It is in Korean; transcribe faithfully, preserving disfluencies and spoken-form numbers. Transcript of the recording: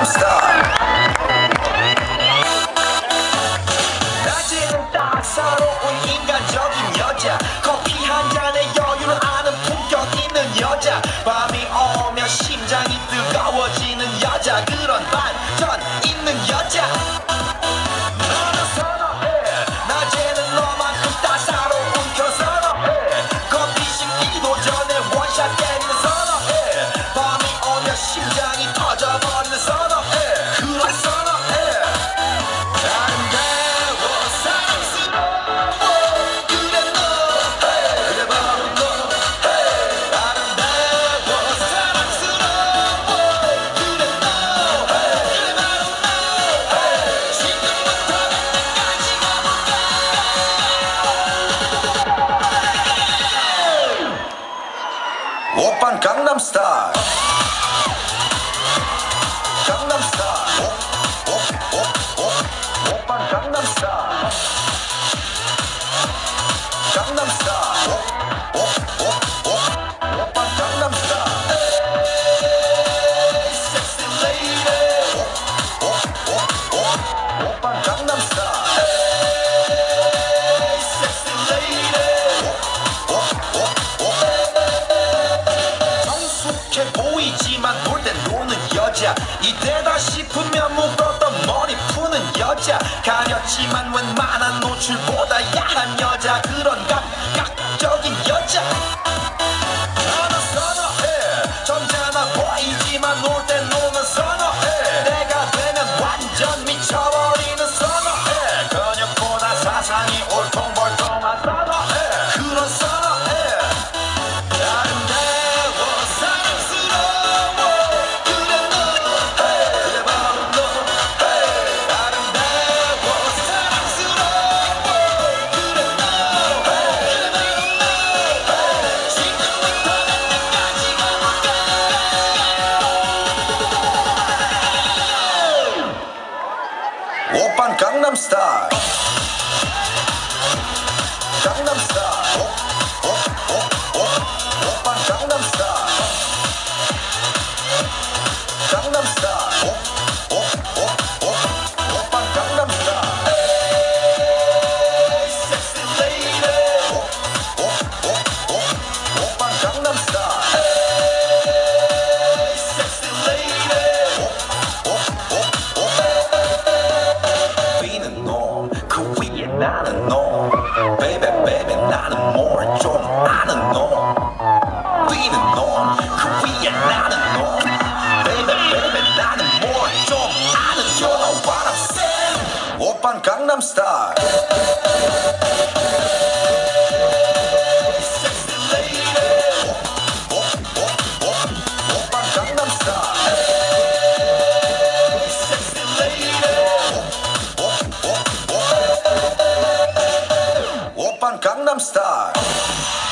스타일. 낮에는 따사로운 인간적인 여자, 커피 한 잔에 여유를 아는 품격 있는 여자, 밤이 오면 심장이 뜨거워지는 여자, 그런 반전 있는 여자. 너는 선호해. 낮에는 너만큼 따사로운 그 선호해. 커피 식기도 전에 원샷 때리는 선호해. 밤이 오면 심장이 터져버리는 선호해. 그런 선호해. 아름다워 사랑스러워 그래 너 그래 바로 너 아름다워 사랑스러워 그래 너 그래 바로 너 지금부터 내까지 가볼까. 오빤 강남스타일. 강남스타일. 오, 오, 오, 오. 오빤 강남스타일. 강남스타일. 오, 오, 오, 오. 오빤 강남스타일. 에이, 섹시 레이디. 오, 오, 오, 오. 오빤 강남스타일. 에이, 섹시 레이디. 오, 오, 오, 오. 성숙해 보이지만 놀 땐 노는 여자, 이때다 싶으면 묶었던 머리 푸는 여자, 가렸지만 웬만한 노출보다 야한 여자, 그런 감각적인 여자. 나는 선호해. 점잖아 보이지만 놀 땐 노는 선호해. 내가 되면 완전 미쳐버리는 선호해. 근육보다 사상이 올통벌통한 선호해. 그런 선호해. 아름다워 사랑스러워 그래 너 그래 바로 너 아름다워 사랑스러워 그래 너 그래 바로 너 지금부터 내까지 가볼까. 오빤 강남스타일. 강남스타일. 오, 오, 오, 오. 오빤 강남스타일. 강남스타일. 오, 오, 오, 오. 오빤 강남스타일. 에이, 섹시 레이디. 오, 오, 오, 오. 오빤 강남스타일. 에이, 섹시 레이디. 오, 오, 오, 오. 위는 놈, 그 위에 나는 놈. Baby, baby, 나는 뭘 좀 아는 놈. 위는 놈, 그 위에 나는 놈. Baby, baby, 나는 뭘 좀 아는. You know what I'm saying? 오빤 강남스타일. Sexy lady. 오, 오, 오, 오. 오빤 강남스타일. Sexy lady. 오, 오, 오, 오. 오빤 강남스타일.